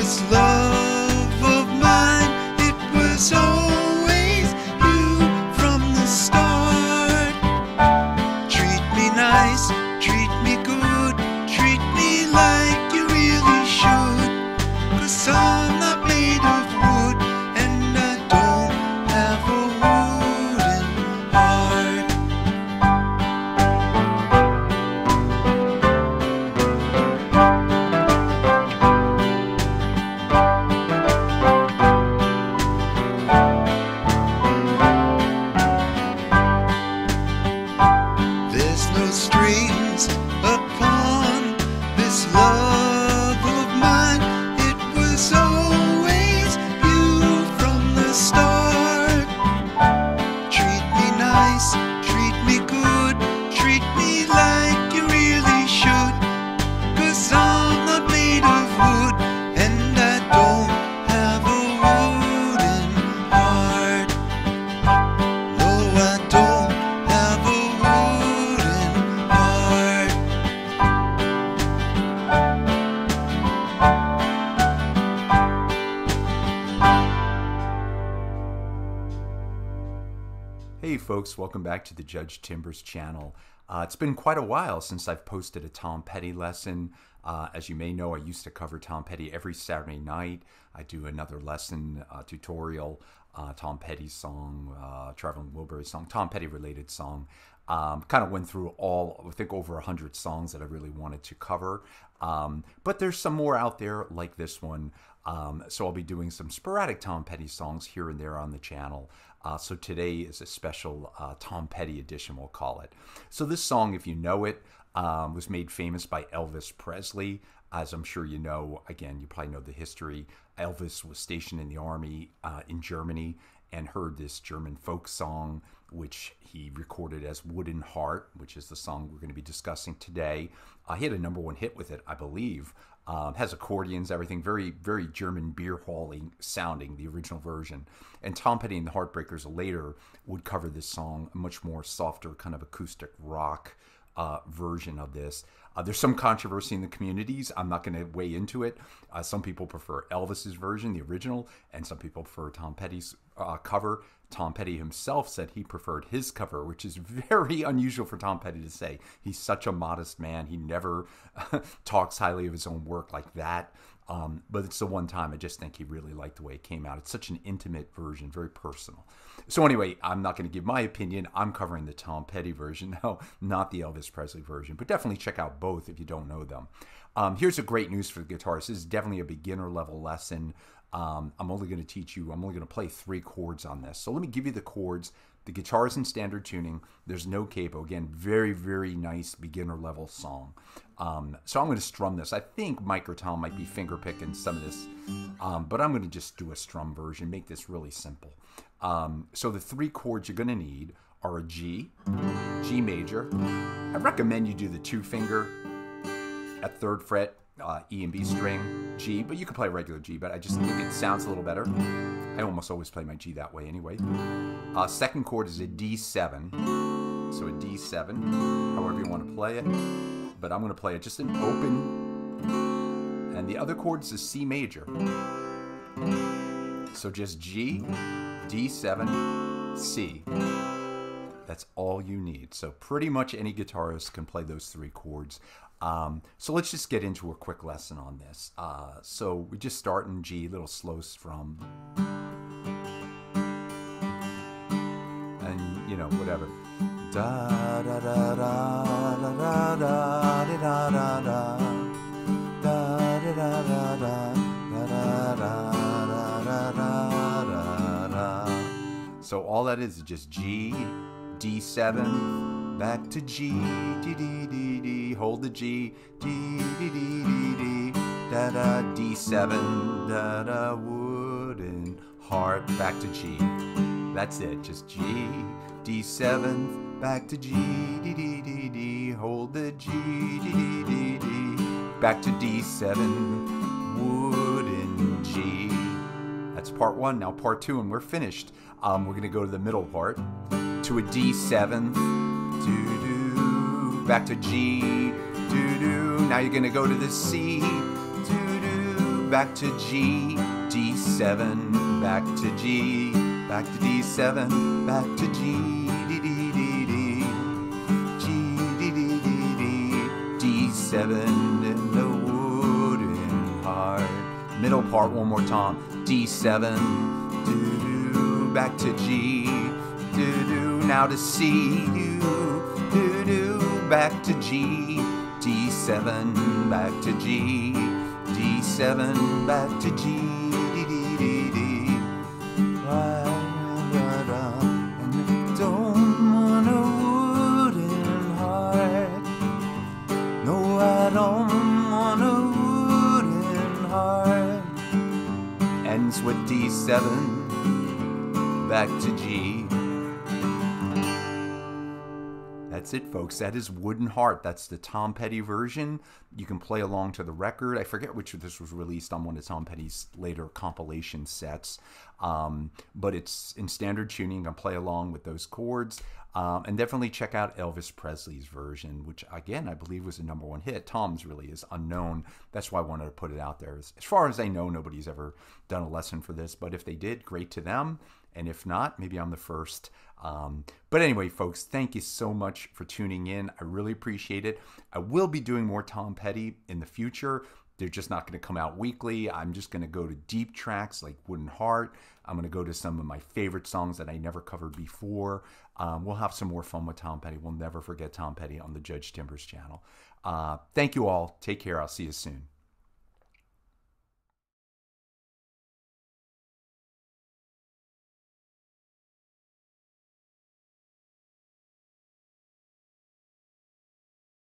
This love of mine, it was always you from the start. Treat me nice, treat me good, treat me like you really should. 'Cause I'm not made of wood, and I don't have a wooden heart. There's no strings upon this love of mine. It was always you from the start. Treat me nice, treat me good, treat me like you really should. 'Cause I'm not made of wood, and I don't have a wooden heart. No, I don't have a wooden heart. Hey folks, welcome back to the Judge Timbers channel. It's been quite a while since I've posted a Tom Petty lesson. As you may know, I used to cover Tom Petty every Saturday night. I do another lesson tutorial, Tom Petty song, Traveling Wilbury song, Tom Petty related song. Kind of went through all, I think over 100 songs that I really wanted to cover. But there's some more out there like this one. So I'll be doing some sporadic Tom Petty songs here and there on the channel. So today is a special Tom Petty edition, we'll call it. So this song, if you know it, was made famous by Elvis Presley. As I'm sure you know, again, you probably know the history. Elvis was stationed in the army in Germany and heard this German folk song, which he recorded as Wooden Heart, which is the song we're going to be discussing today. He had a #1 hit with it, I believe. Has accordions, everything, very, very German beer halling sounding, the original version. And Tom Petty and the Heartbreakers later would cover this song, a much more softer kind of acoustic rock version of this. There's some controversy in the communities. I'm not going to weigh into it. Some people prefer Elvis's version, the original, and some people prefer Tom Petty's cover. Tom Petty himself said he preferred his cover, which is very unusual for Tom Petty to say. He's such a modest man. He never talks highly of his own work like that. But it's the one time I just think he really liked the way it came out. It's such an intimate version, very personal. So anyway, I'm not going to give my opinion. I'm covering the Tom Petty version now, not the Elvis Presley version. But definitely check out both if you don't know them. Here's a great news for the guitarist. This is definitely a beginner level lesson. I'm only going to play 3 chords on this. So let me give you the chords. The guitar is in standard tuning. There's no capo. Again, very, very nice beginner level song. So I'm going to strum this. I think Mike or Tom might be finger picking some of this, but I'm going to just do a strum version, make this really simple. So the 3 chords you're going to need are a G, G major. I recommend you do the 2-finger at 3rd fret, E and B string, G, but you can play regular G, but I just think it sounds a little better. I almost always play my G that way anyway. 2nd chord is a D7, so a D7, however you want to play it, but I'm going to play it just an open, and the other chord is a C major. So just G, D7, C. That's all you need. So pretty much any guitarist can play those 3 chords. So let's just get into a quick lesson on this. So we just start in G, little slow strum. And, you know, whatever. Da da da da da da da da da da da da da da da da da. So all that is just G, D7, back to G, D D D D, hold the G, D D D D D, da da D7, da da wooden heart, back to G. That's it, just G, D7, back to G, D D D D, hold the G, D D D D, back to D7, wooden G. That's part 1. Now part 2, and we're finished. We're going to go to the middle part, to a D7, back to G, now you're going to go to the C, back to G, D7, back to G, back to D7, back to G, D, D, D, D, G, D, D, D, D, D7 in the wooden heart. Middle part one more time, D7, do, back to G, do, now to C, do, back to G, D7, back to G, D7, back to G, D, D, D, D. And I don't want a wooden heart. No, I don't want a wooden heart. Ends with D7, back to G. That's it, folks. That is Wooden Heart. That's the Tom Petty version. You can play along to the record. I forget which of this was released on one of Tom Petty's later compilation sets. But it's in standard tuning. You can play along with those chords. And definitely check out Elvis Presley's version, which, again, I believe was a #1 hit. Tom's really is unknown. That's why I wanted to put it out there. As far as I know, nobody's ever done a lesson for this. But if they did, great to them. And if not, maybe I'm the first. But anyway, folks, thank you so much for tuning in. I really appreciate it. I will be doing more Tom Petty in the future. They're just not going to come out weekly. I'm just going to go to deep tracks like Wooden Heart. I'm going to go to some of my favorite songs that I never covered before. We'll have some more fun with Tom Petty. We'll never forget Tom Petty on the Judge Timbers channel. Thank you all. Take care. I'll see you soon.